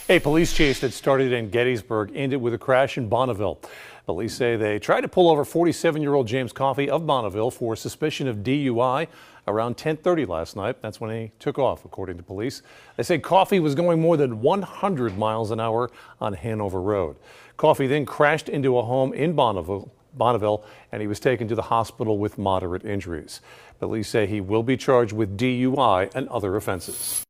A police chase that started in Gettysburg ended with a crash in Bonneauville. Police say they tried to pull over 47-year-old James Coffey of Bonneauville for suspicion of DUI around 10:30 last night. That's when he took off, according to police. They say Coffey was going more than 100 miles an hour on Hanover Road. Coffey then crashed into a home in Bonneauville, and he was taken to the hospital with moderate injuries. Police say he will be charged with DUI and other offenses.